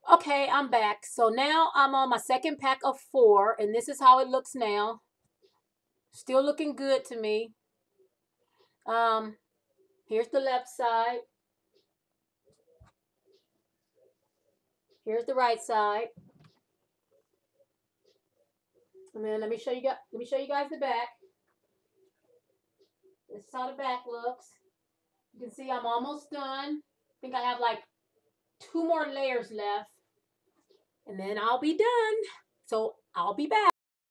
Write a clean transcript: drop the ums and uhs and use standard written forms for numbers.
Okay, I'm back. So now I'm on my second pack of 4, and this is how it looks now. Still looking good to me. Um, Here's the left side. Here's the right side. And then let me show you guys the back. This is how the back looks. You can see I'm almost done. I think I have like 2 more layers left, and then I'll be done. So I'll be back.